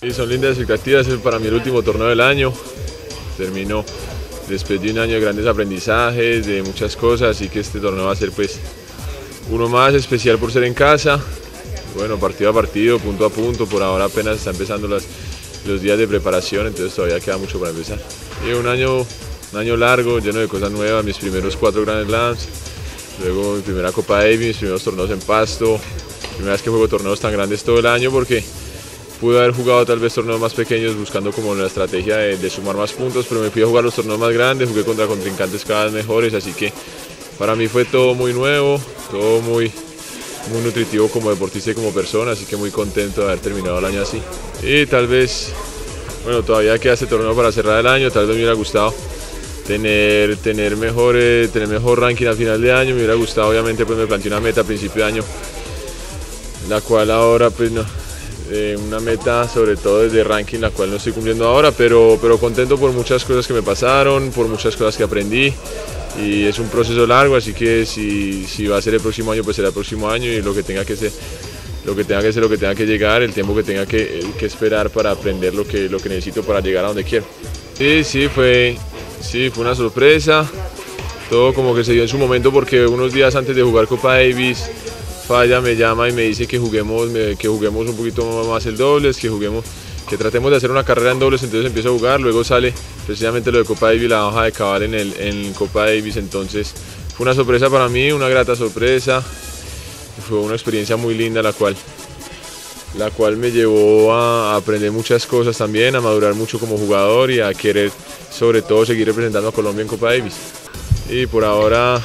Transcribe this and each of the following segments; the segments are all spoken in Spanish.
Y son lindas expectativas, es para mí el último torneo del año. Termino después de un año de grandes aprendizajes, de muchas cosas, así que este torneo va a ser pues uno más especial por ser en casa. Bueno, partido a partido, punto a punto, por ahora apenas están empezando los días de preparación, entonces todavía queda mucho para empezar. Y un año largo, lleno de cosas nuevas, mis primeros 4 Grand Slams, luego mi primera Copa Davis, mis primeros torneos en pasto, primera vez que juego torneos tan grandes todo el año, porque pude haber jugado tal vez torneos más pequeños buscando como la estrategia de sumar más puntos, pero me fui a jugar los torneos más grandes, jugué contra contrincantes cada vez mejores, así que para mí fue todo muy nuevo, todo muy nutritivo como deportista y como persona, así que muy contento de haber terminado el año así. Y tal vez, bueno, todavía queda este torneo para cerrar el año, tal vez me hubiera gustado tener mejor ranking a final de año, me hubiera gustado, obviamente pues me planteé una meta a principio de año, la cual ahora pues no, una meta sobre todo desde ranking, la cual no estoy cumpliendo ahora, pero contento por muchas cosas que me pasaron, por muchas cosas que aprendí. Y es un proceso largo, así que si va a ser el próximo año, pues será el próximo año, y lo que tenga que ser, lo que tenga que llegar, el tiempo que tenga que esperar para aprender lo que necesito para llegar a donde quiero. Sí, fue una sorpresa, todo como que se dio en su momento, porque unos días antes de jugar Copa Davis, Falla me llama y me dice que juguemos un poquito más el dobles, que tratemos de hacer una carrera en dobles, entonces empiezo a jugar, luego sale precisamente lo de Copa Davis, la hoja de cabal en Copa Davis, entonces fue una sorpresa para mí, una grata sorpresa, fue una experiencia muy linda la cual me llevó a aprender muchas cosas también, a madurar mucho como jugador y a querer sobre todo seguir representando a Colombia en Copa Davis. Y por ahora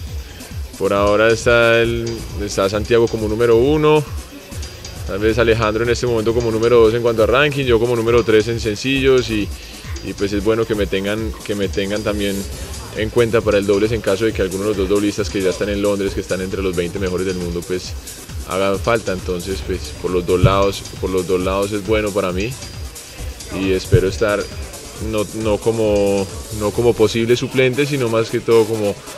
está Santiago como número 1, tal vez Alejandro en este momento como número 2 en cuanto a ranking, yo como número 3 en sencillos, y pues es bueno que me tengan también en cuenta para el dobles en caso de que alguno de los dos doblistas que ya están en Londres, que están entre los 20 mejores del mundo, pues hagan falta. Entonces pues por los dos lados es bueno para mí, y espero estar no como posible suplente, sino más que todo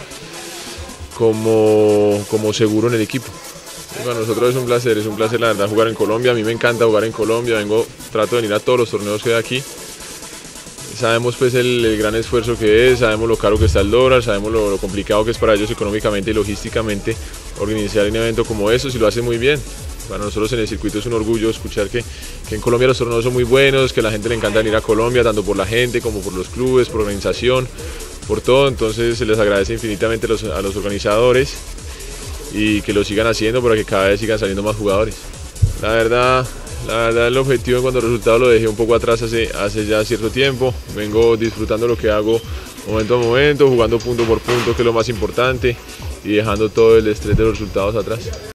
como seguro en el equipo. Para nosotros es un placer la verdad jugar en Colombia, a mí me encanta jugar en Colombia, trato de venir a todos los torneos que hay aquí. Sabemos pues el gran esfuerzo que es, sabemos lo caro que está el dólar, sabemos lo complicado que es para ellos económicamente y logísticamente organizar un evento como eso, y lo hacen muy bien. Para nosotros en el circuito es un orgullo escuchar que en Colombia los torneos son muy buenos, que a la gente le encanta venir a Colombia, tanto por la gente como por los clubes, por organización, por todo. Entonces se les agradece infinitamente a los organizadores, y que lo sigan haciendo para que cada vez sigan saliendo más jugadores. La verdad el objetivo en cuanto al resultado lo dejé un poco atrás hace ya cierto tiempo. Vengo disfrutando lo que hago momento a momento, jugando punto por punto, que es lo más importante, y dejando todo el estrés de los resultados atrás.